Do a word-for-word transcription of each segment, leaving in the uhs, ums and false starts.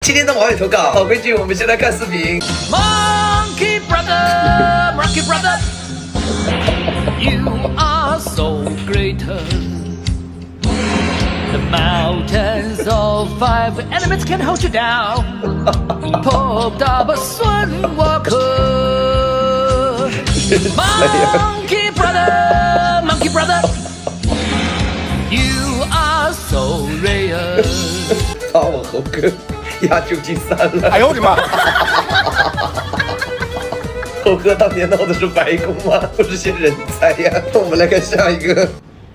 今天的网友投稿，老规矩，我们先来看视频。 Monkey brother, monkey brother, you are so great. The mountains of five elements can hold you down. Popped up a swan walker. Monkey brother, monkey brother, you are so rare. 把我猴哥压旧金山了！ 哎呦我的妈！ 猴哥当年闹的是白宫吗？不是些人才呀！我们来看下一个。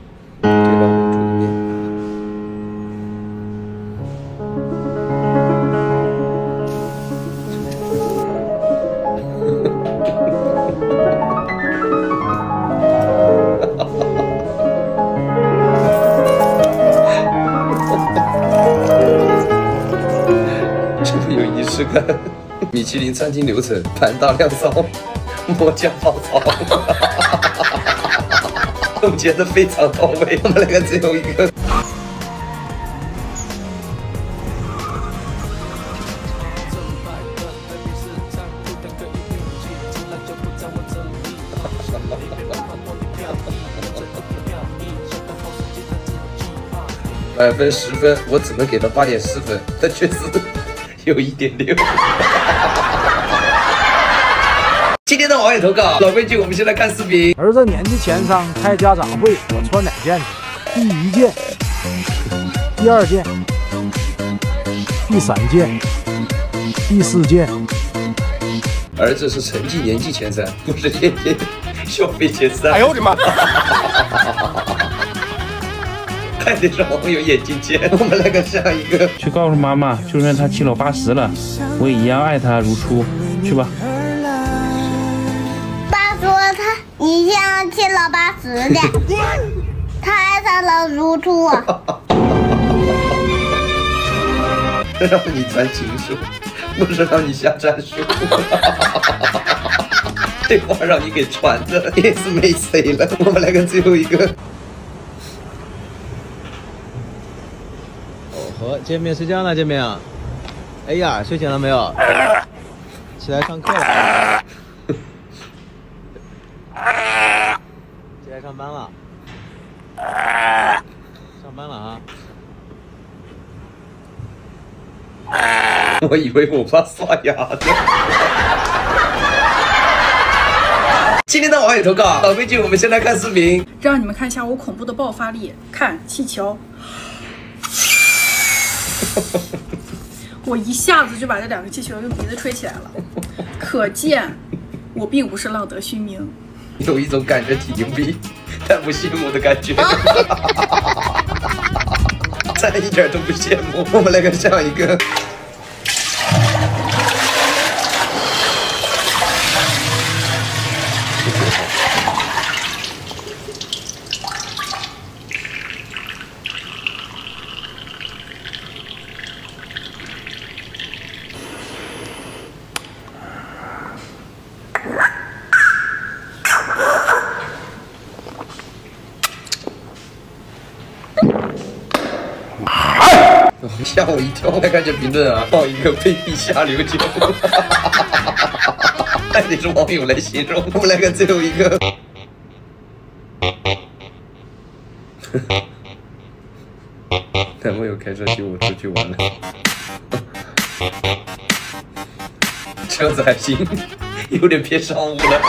有仪式感，米其林餐厅流程：盘大量烧，抹酱爆炒，总结的非常到位。我们来看最后一个。满分十分，我只能给他八点四分，但确实有一点六。今天的网友投稿，老规矩，我们先来看视频。 儿子年纪前伤开家长会，我穿哪件去？第一件，第二件，第三件，第四件。 儿子是成绩年级前三，不是天天消费前三。 哎呦我的妈！ 看得上网友眼睛尖，我们来看下一个。 去告诉妈妈，就算她七老八十了，我也一样爱她如初。去吧。 爸说他你像七老八十的，他爱他老如初啊。 让你传情书，不是让你下战术。这话让你给传的也是没谁了。我们来看最后一个。 好，见面睡觉呢，见面。哎呀，睡醒了没有？起来上课了。起来上班了。上班了啊。 我以为我爸刷牙的。今天的网友投稿，老规矩，我们先来看视频， 让你们看一下我恐怖的爆发力。看气球。我一下子就把这两个气球用鼻子吹起来了，可见我并不是浪得虚名。 有一种感觉挺牛逼，但不羡慕的感觉。咱一点都不羡慕。我们来看下一个。吓我一跳！来看这评论啊，放一个卑鄙下流酒，还得是网友来形容。我们来看最后一个。男朋友开车接我出去玩了，车子还行，有点偏商务了。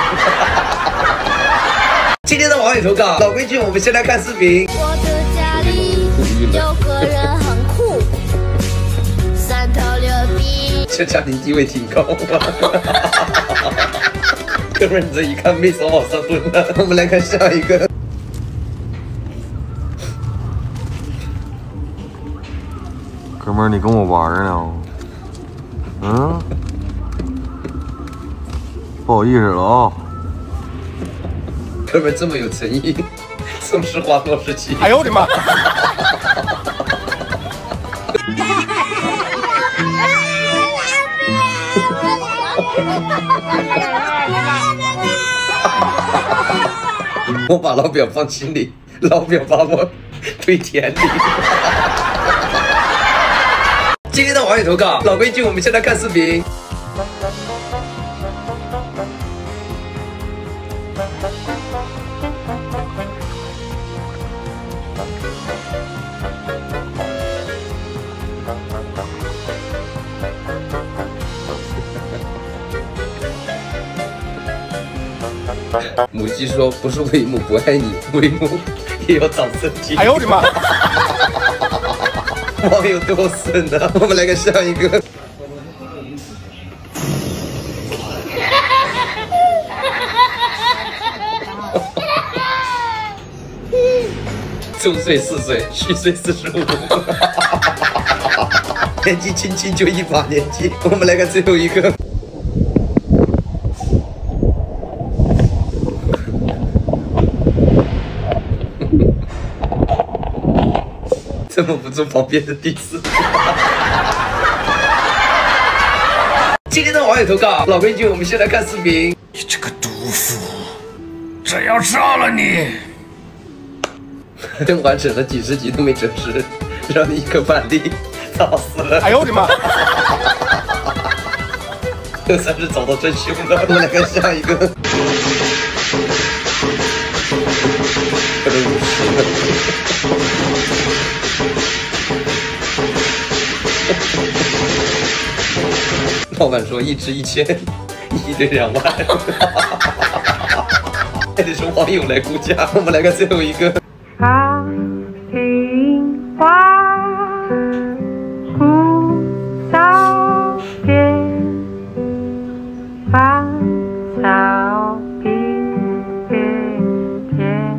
今天的网友投稿，老规矩，我们先来看视频。 我的家里有个人很酷，三头六臂。 这家庭地位挺高啊！哥们儿，你这一看没少往上蹲了。我们来看下一个。 哥们儿，你跟我玩呢？嗯，不好意思了啊。 哥们儿这么有诚意，送实话多十七。 哎呦我的妈！ 我把老表放心里，老表把我推田里。 今天的网友投稿，老规矩，我们先来看视频。母鸡说：“不是为母不爱你，为母也要长身体。”哎呦我的妈！网友多损的，我们来看下一个。周岁四岁，虚岁四十五，年纪轻轻就一把年纪。我们来看最后一个。怎么不做旁边的第四？今天的网友投稿，老规矩，我们先来看视频。 你这个毒妇，这要杀了你！ 甄嬛整了几十集都没整实，让你一个板栗打死了。哎呦我的妈！这算是找到真凶了。我们来看下一个。可能五十了。老板说一只一千，一对两万，还得是网友来估价。我们来看最后一个。 长亭花，古道边，芳草碧月天。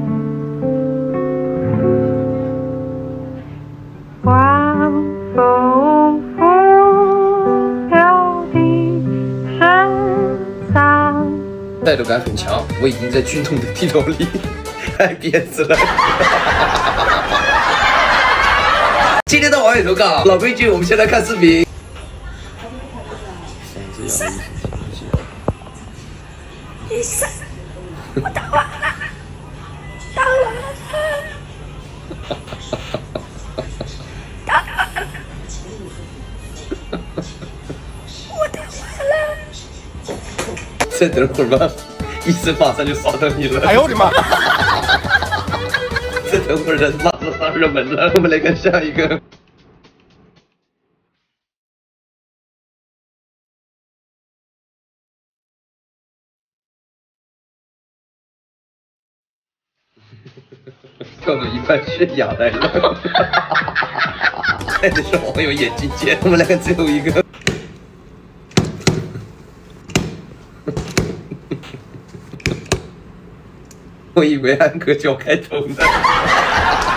晚风拂柳的深藏。 代入感很强，我已经在军统的地头里挨鞭子了。今天的网友投稿，老规矩，我们先来看视频。 医生，医生，我打完了，打完了，打完了，我打完了。 再等会儿吧，医生马上就刷到你了。哎呦我的妈！再等会儿人马上上热门了。我们来看下一个。跳到一半悬崖来了，看的是网友眼睛尖。我们来看最后一个。我以为安可脚开头呢。